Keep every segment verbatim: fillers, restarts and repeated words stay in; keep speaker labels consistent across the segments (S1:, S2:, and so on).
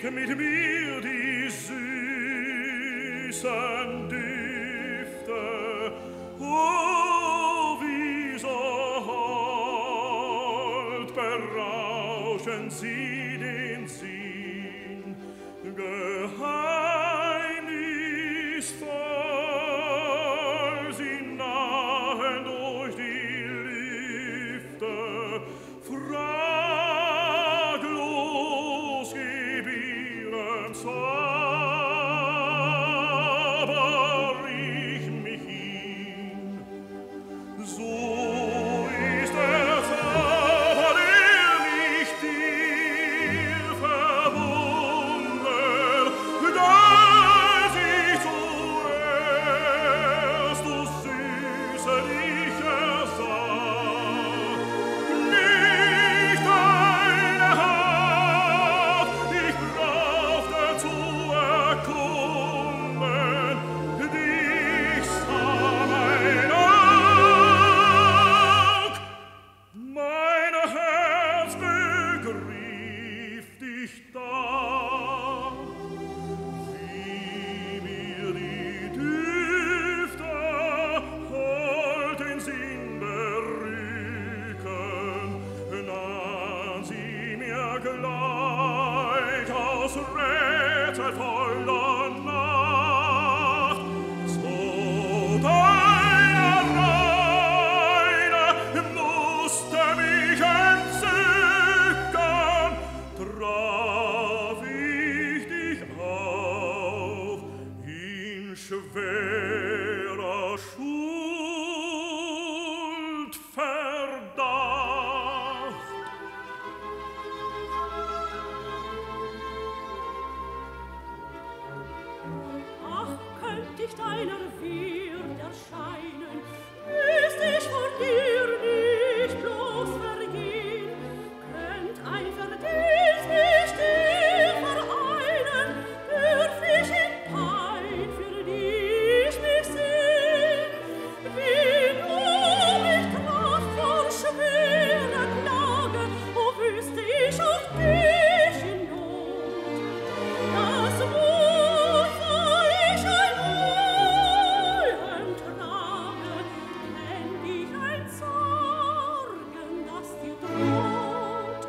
S1: mit mir die süßen Düfte. Oh, wie so hold berauschen sie den Sinn, geheimnisvoll sie nahen durch die Lüfte, fraglos gebieren zauber ich mich hin. So ist der Zauber, der mich dir verwunder, dass ich zuerst du Süße dich ersah. Nicht deine Haut ich brauchte zu erkunden, dich sah mein Aug, mein Herz begriff dich da. Wie mir die Düfte hold den Sinn berücken, nahen sie mir gleich aus rätselvoller Nacht. So deine Reine musste mich entzücken, traf ich dich auch in schwerer Schuldverdacht.
S2: Ach, könnt ich deiner Wird erscheinen, müsst ich vor dir nicht bloß vergehen, könnt ein Verdienst mich dir vereinen, dürf ich in Pein für dich mich sehn. Wie nur mich traf vor schwerer Klage, o wüsste ich auch dich in Not. Das Mut war ich ein Mühen trage, kenn ich ein Sorgen, das dir droht.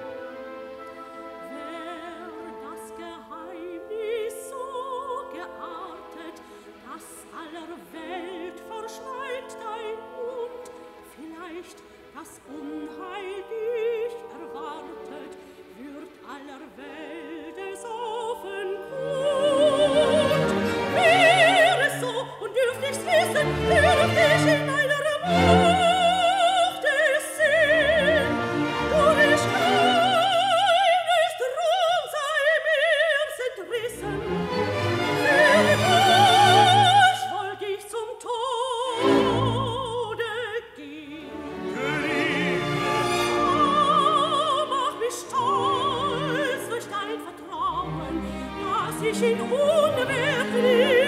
S2: Wär das Geheimnis so geartet, dass aller Welt verschweigt dein Mund, vielleicht das Unheil dich erwartet, wird aller Welt es offenkund. Wär es so und dürft ich's wissen, dürft ich in meiner Macht es sehen, doch ich keines Drum sei mir's entrissen. Für dich wollt ich zum Tode gehen. Oh, mach mich stolz durch dein Vertrauen, dass ich in Unwehr flieh.